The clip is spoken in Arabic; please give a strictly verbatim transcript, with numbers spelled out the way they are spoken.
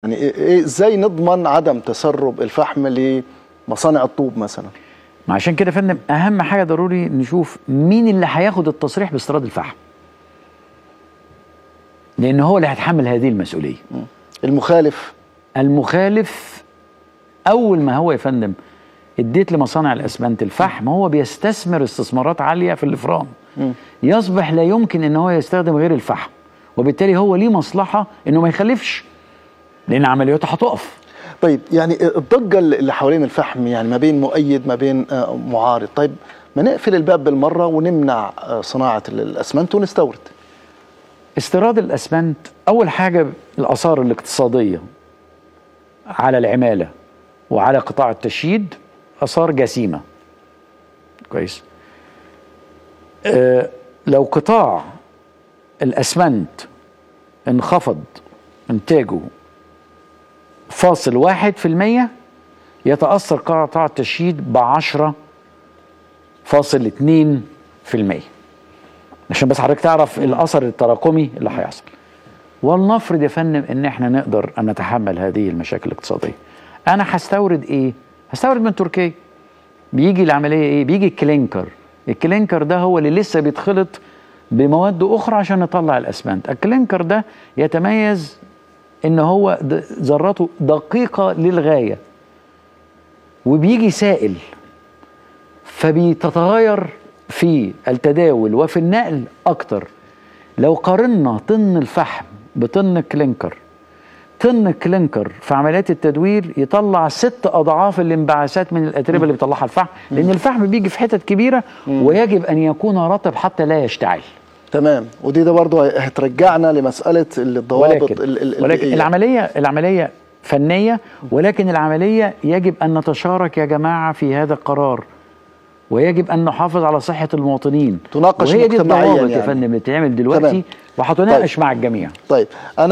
يعني إيه ازاي نضمن عدم تسرب الفحم لمصانع الطوب مثلا؟ ما عشان كده يا فندم اهم حاجه ضروري نشوف مين اللي هياخد التصريح باستيراد الفحم، لان هو اللي هيتحمل هذه المسؤوليه. المخالف المخالف اول ما هو يا فندم اديت لمصانع الاسمنت الفحم، هو بيستثمر استثمارات عاليه في الافران، يصبح لا يمكن ان هو يستخدم غير الفحم، وبالتالي هو ليه مصلحه انه ما يخلفش، لان عملياته هتقف. طيب يعني الضجه اللي حوالين الفحم، يعني ما بين مؤيد ما بين معارض، طيب ما نقفل الباب بالمره ونمنع صناعه الاسمنت ونستورد؟ استيراد الاسمنت اول حاجه الاثار الاقتصاديه على العماله وعلى قطاع التشييد اثار جسيمه. كويس. أه لو قطاع الاسمنت انخفض انتاجه فاصل واحد في المية، يتأثر قطاع التشييد بعشرة فاصل اتنين في المية، عشان بس حضرتك تعرف الأثر التراكمي اللي هيحصل. ولنفرض يا فندم إن احنا نقدر أن نتحمل هذه المشاكل الاقتصادية، أنا هستورد إيه؟ هستورد من تركيا. بيجي العملية إيه؟ بيجي الكلينكر. الكلينكر ده هو اللي لسه بيتخلط بمواد أخرى عشان نطلع الأسمنت. الكلينكر ده يتميز إن هو ذراته دقيقة للغاية، وبيجي سائل، فبيتغير في التداول وفي النقل أكتر. لو قارنا طن الفحم بطن الكلينكر، طن الكلينكر في عمليات التدوير يطلع ست أضعاف الانبعاثات من الأتربة اللي بيطلعها الفحم، لأن الفحم بيجي في حتت كبيرة ويجب أن يكون رطب حتى لا يشتعل. تمام. ودي ده برضه هترجعنا لمسألة الضوابط. ولكن, ولكن العملية العملية فنية، ولكن العملية يجب أن نتشارك يا جماعة في هذا القرار، ويجب أن نحافظ على صحة المواطنين. تناقش وهي دي مجتمعيا الضوابط يعني. يا فندم بتتعمل دلوقتي، وهتناقش طيب. مع الجميع. طيب أنا